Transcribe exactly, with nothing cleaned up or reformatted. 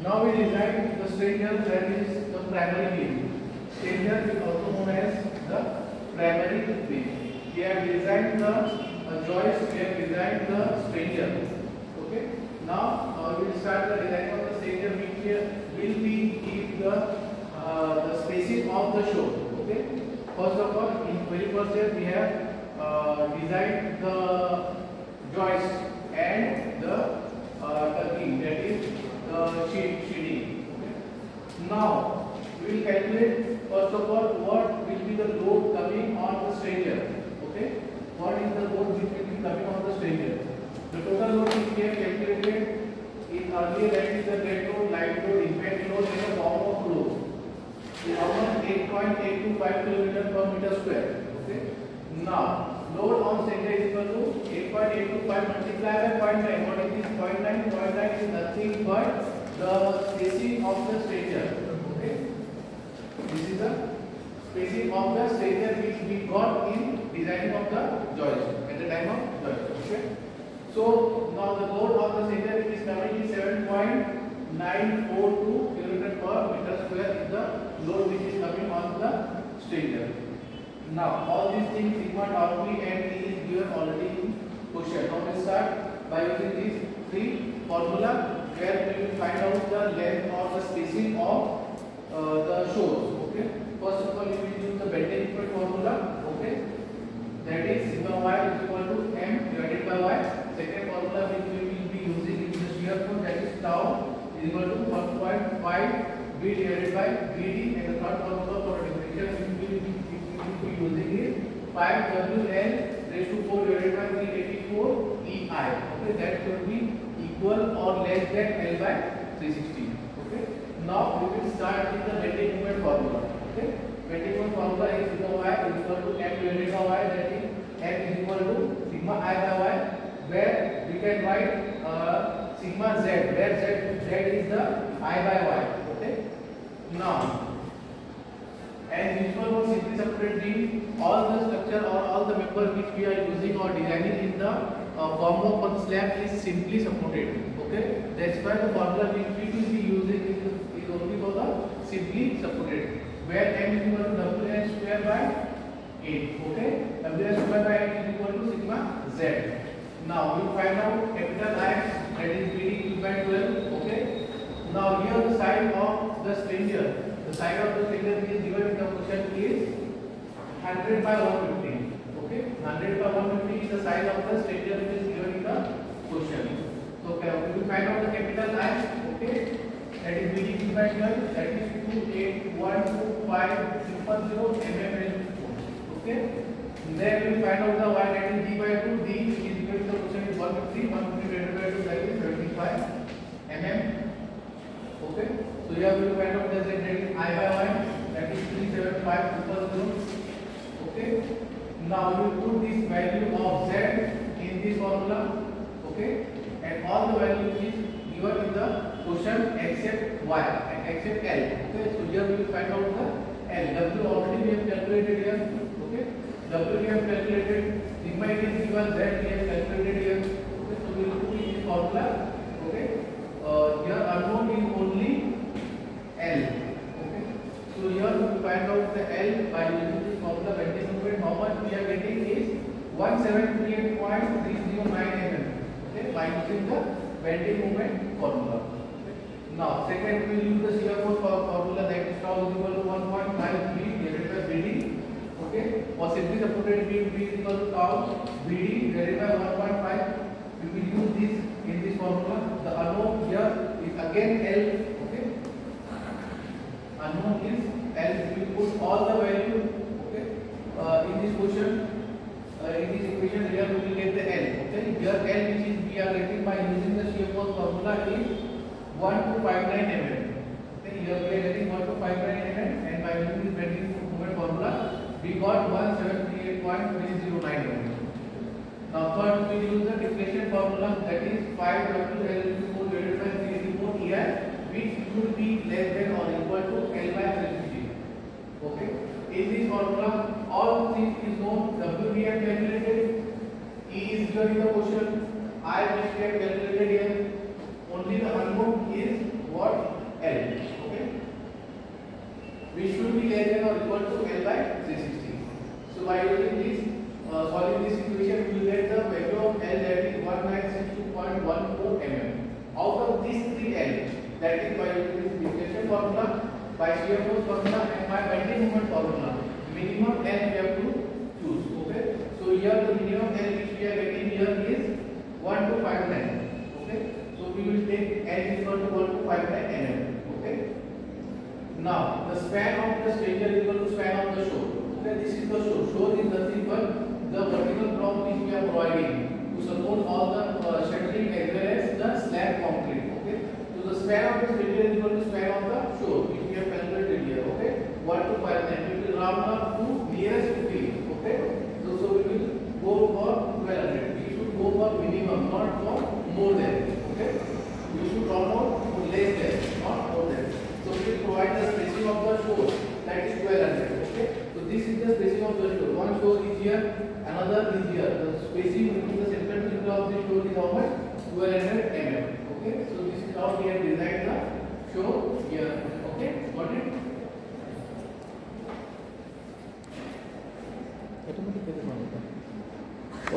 Now we design the stranger, that is the primary beam. Stranger is also known as the primary beam. We have designed the uh, joist, we have designed the stranger. Okay. Now uh, we will start the design of the stranger, which will be give the uh, the spacing of the shore. Okay. First of all, in very first step we have uh, designed the joist and the uh, turkey, that is the sheet sheeting. Okay. Now we will calculate first of all what will be the load coming on the stranger. Okay. What is the load which will be coming on the stranger? The total load which we have calculated in earlier, that is the dead load, light load, impact load in the form of load. Is almost eight point eight two five kilometer per meter square. Okay. Now load on stranger is equal to eight point eight two five multiplied by zero point nine. What is this? zero point nine. zero point nine is nothing but the spacing of the stranger. Okay. This is the spacing of the stranger which we got in designing of the joist at the time of joist. Okay. So now the load of the stranger is coming is seven point nine four two kilometer per meter square is the load which is coming on the stranger. Now all these things sigma, tau p and E is given already in question. Now we start by using these three formula where we will find out the length or the spacing of uh, the shores. Okay. First of all, we will use the bending moment formula. Okay. That is sigma y is equal to m divided by y. Second formula which we will be using in the shear force, that is tau is equal to one point five b divided by bd, and the third formula for differential we will be using is five w l raised to four divided by three eighty-four E I. Okay, that should be equal or less than L by three sixty. Okay. Now we will start with the bending moment formula. Okay. Bending moment formula is sigma y is equal to m divided by y, that is m is equal to sigma I by y, where we can write uh, sigma z, where z, z is the I by y. Okay. Now, as usual for simply supported beam, all the structure or all the member which we are using or designing in the uh, form of one slab is simply supported. Okay. That's why the formula which we will be using is, is only for the simply supported, where m is equal to w n square by eight. Okay. W n square by eight is equal to sigma z. Now we find out capital I, that is B D two by twelve. Okay. Now here the side of the stranger, the side of the stranger which is given in the question is one hundred by one fifty. Okay. one hundred by one fifty is the size of the stranger which is given in the question. So okay, we will find out the capital I. Okay. That is B D two by twelve. That is two eight one two five zero zero mm. Okay. Then we will find out the y, that is d by two. D which is given in the question is one fifty. one fifty divided by two, that is seventy-five millimeters. Okay. So here we will find out the z, that is I by y, that is three seventy-five zero zero. Okay. Now we will put this value of z in this formula. Okay. And all the values is given in the question except y and except L. Okay. So here we will find out the L. W already we have calculated here. Okay. W we have calculated, sigma it is given, z we have calculated here. Okay. So we will put in this formula. Okay. Uh, here unknown is only L. Okay. So here we will find out the L by using this formula bending moment. How much we are getting is one seven three eight point three zero nine millimeters. Okay. By using the bending moment formula. Okay. Now second we will use the shear force formula, that is tau is equal to one point five b divided by B D. Okay. For simply supported beam, B is equal to tau B D divided by one point five. We will use this in this formula. The unknown here is again L. Okay. Unknown is L. We will put all the value. Okay. Uh, in this question, uh, in this equation here we will get the L. Okay. Here L which is we are getting by using the shear force formula is one two five nine millimeters. Okay. Here we are getting one two five nine millimeters, and by using this bending moment formula we got one seven three eight point three zero nine millimeters. Now first we use the deflection formula, that is five W L into four divided by three eighty-four E I, which should be less than or equal to L by three fifty. Okay. In this formula all things is known. W we have calculated, E is given in the question, I which we have calculated here. Only the unknown is what? that is by using this deflection formula, by shear force formula, and by bending moment formula. Minimum N we have to choose. Okay. So here the minimum N which we are getting here is one to five nine. Okay. So we will take N is equal to one to five nine mm. Okay. Now the span of the stranger is equal to span of the shore. Okay. This is the shore. Shore is nothing but the vertical block which we are providing to support all the uh, shuttering as well as the slab concrete. Okay. So the span of the stranger is equal to span of the shore which we have calculated here. Okay. one to five nine. We will round up to nearest fifty. Okay. So so we will go for twelve hundred. We should go for minimum, not for more than. Okay. We should round out to less than, not more than. So we will provide the spacing of the shore, that is twelve hundred. Okay. So this is the spacing of the shore. One shore is here, another is here. The spacing between the center to center of the shore is how much? twelve hundred millimeters. Okay. So this is how we have designed the shore here.